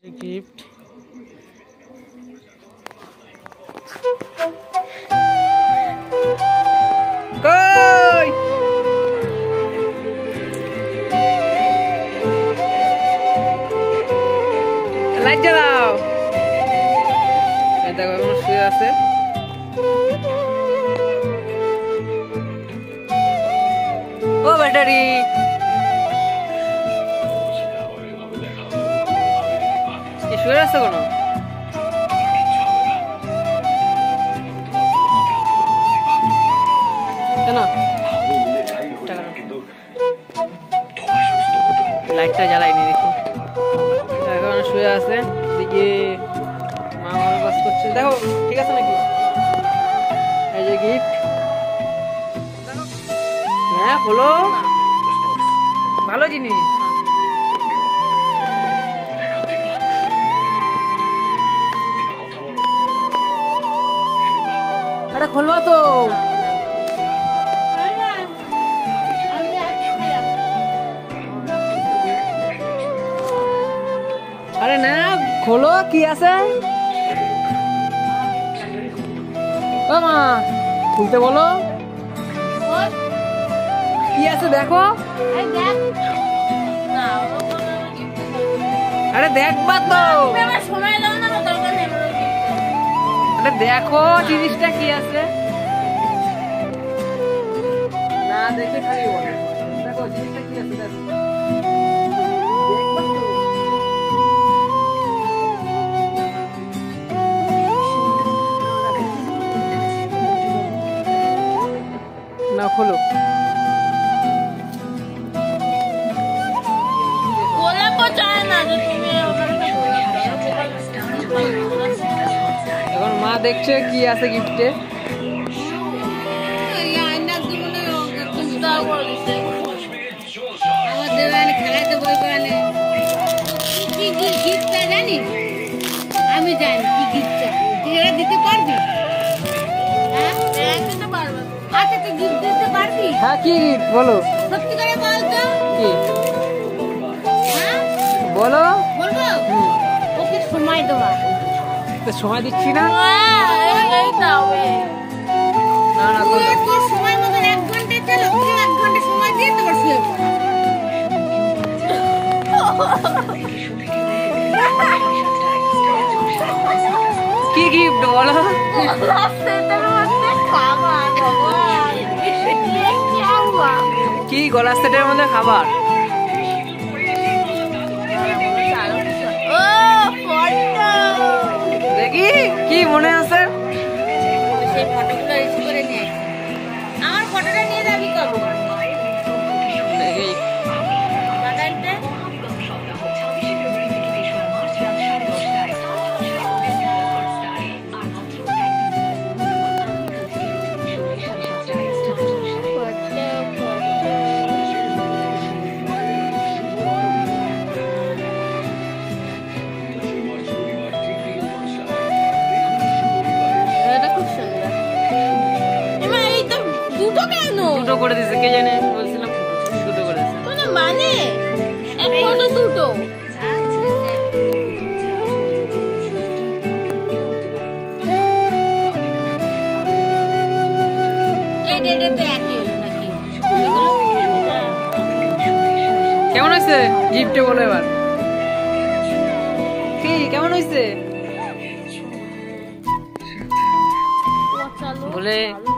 gift light जलाओ देखो এখন শুয়ে আছে ও ব্যাটারি শুয়ে আছে কোনো কেন লাইটটা জ্বালাইনি দেখি এখন শুয়ে আছে দেখি মা ভালো কাজ করছে দেখো ঠিক আছে নাকি এই যে গিফট হ্যাঁ খোলো ভালো জিনিস আরে খুলবা তো আরে না খোলো কি আছে ও মা খুলতে বলো কি আছে দেখো আরে দেখবা তো আরে দেখো জিনিসটা কি আছে না দেখে খালি বলো দেখো জিনিসটা কি আছে দেখো না খোলো এখন মা দেখছে কি আছে গিফটে আমি জানি কি গিফটটা দিতে পারবি হ্যাঁ কি গিফট বলো সত্যি করে বল তো কি বলো বলবো ওকে সময় দেওয়া তো সময় দিচ্ছি না এই দাও না না তোর সময় মতো 1 ঘন্টা চলো 1 ঘন্টা সময় দিয়ে তোমার শুয়ে কি গিফট বলো কি গলা সেটের মধ্যে খাবার দেখি কি মনে আছে সেই ফটোগুলো রিসিভ করে নিয়ে আমার ফটোটা নিয়ে যাবি কবে দেখি বাগানতে দুটো করে দিয়েছে কে জানে বলছিলাম দুটো করে দিয়েছে কোনো মানে এক ফটো দুটো কেমন হয়েছে গিফটে বলো এবার কি কেমন হয়েছে বলে